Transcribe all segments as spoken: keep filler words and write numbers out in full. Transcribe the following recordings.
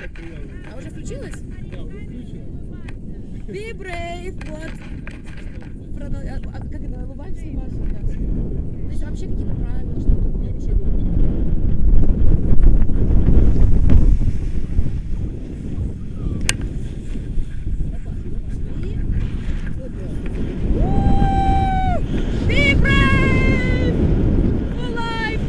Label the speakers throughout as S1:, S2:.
S1: так приятно.
S2: А уже включилась?
S1: Да, уже включилась.
S2: Be brave, вот. Про, а, а, как это, улыбаемся и машем, да. То есть вообще какие-то правила, что-то?
S1: Я бы шагнул вперед.
S2: Be brave for life!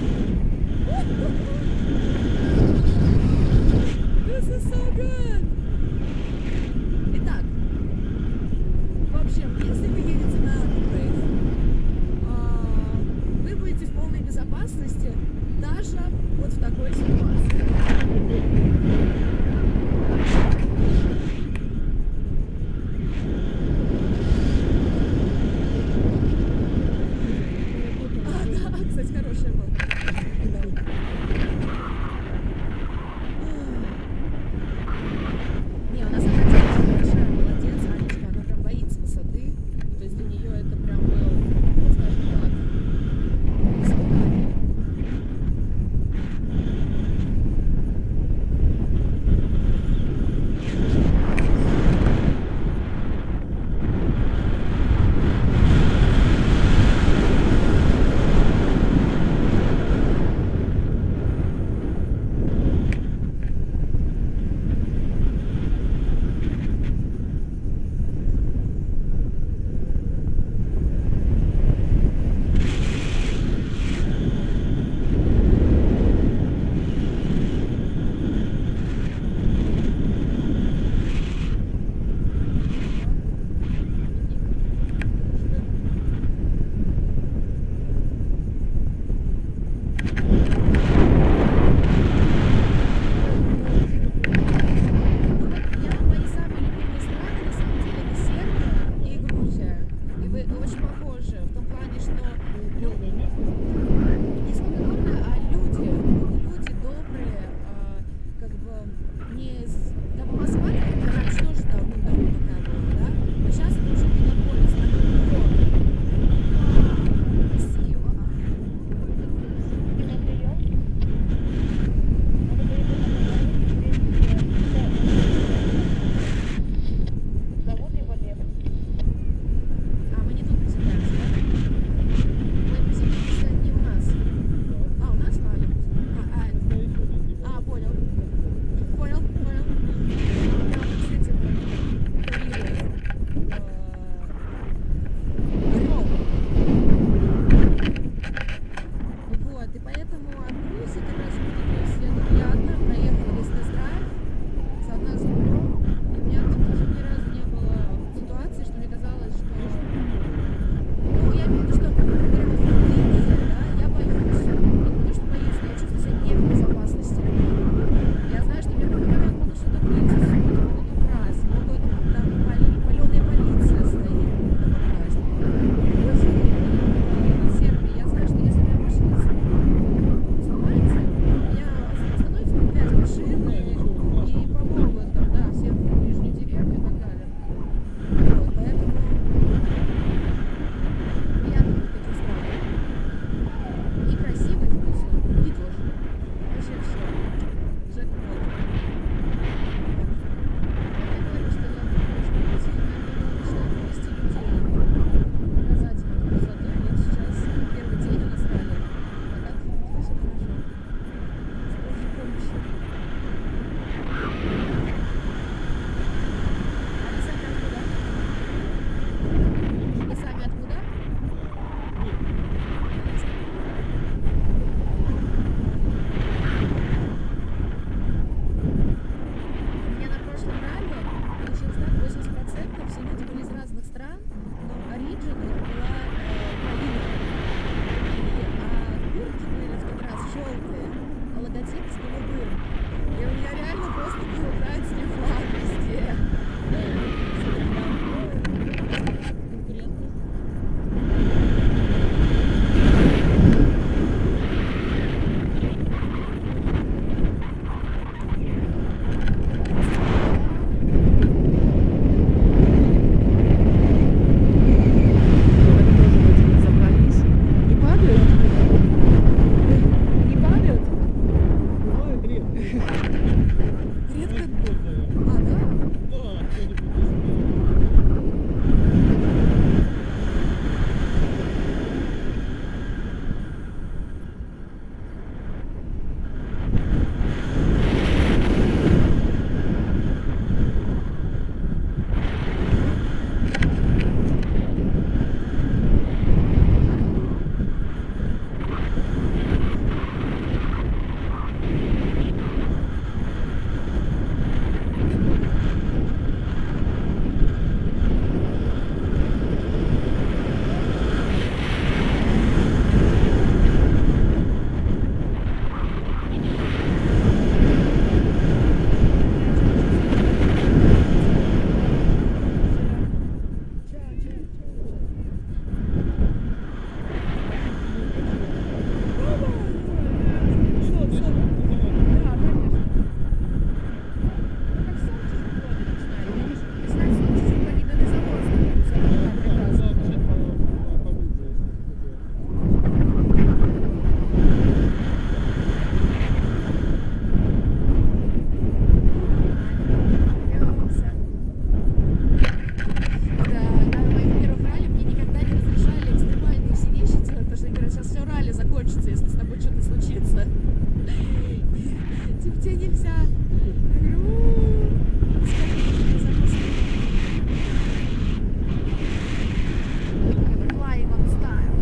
S2: This is so good! Итак, в общем, если вы едете на Be Brave, а, вы будете в полной безопасности даже вот в такой Flying on style.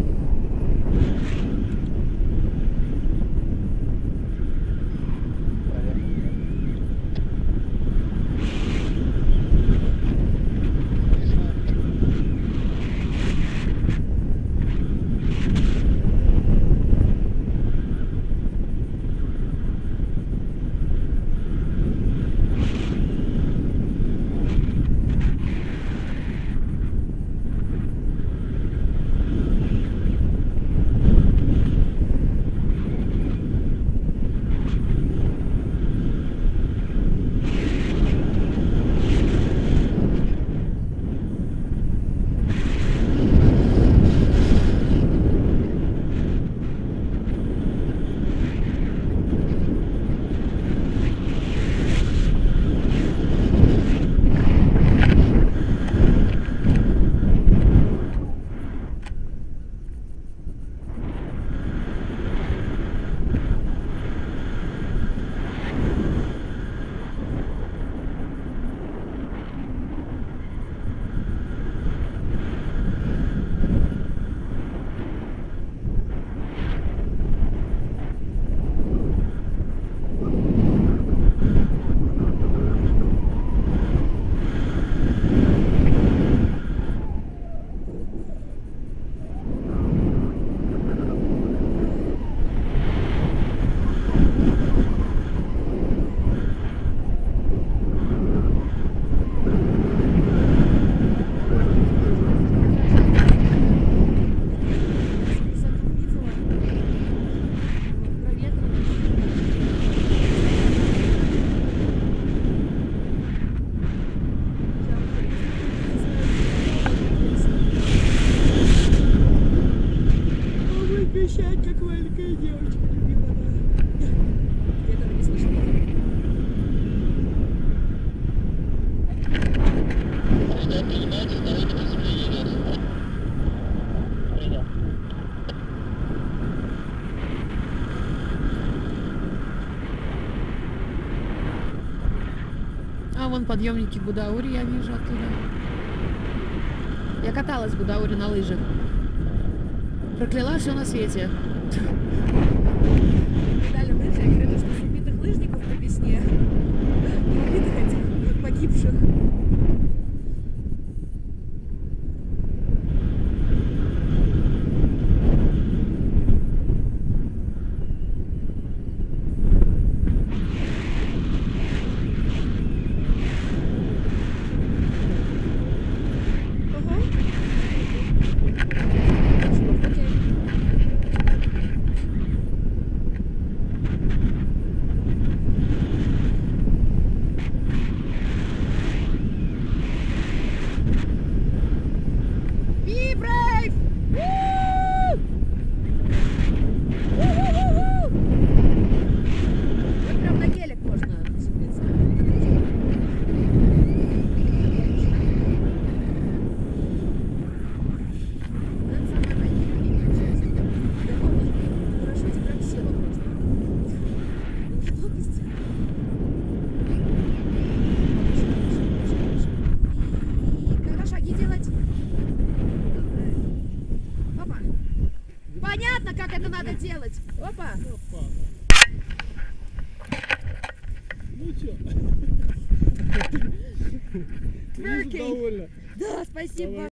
S2: Как маленькая девочка, любимая. Я этого не слышала.
S3: Что принимается, давайте посмотрите. Принял.
S2: А вон подъемники Гудаури я вижу оттуда. Я каталась в Гудаури на лыжах. Прокляла все на свете. Видали лыжи? Я говорю, что с убитых лыжников по весне. И убитых этих погибших. Понятно, как это надо делать. Опа.
S1: Опа. Ну чё?
S2: Тверкинг.
S1: Довольно.
S2: Да, спасибо.
S1: Давай.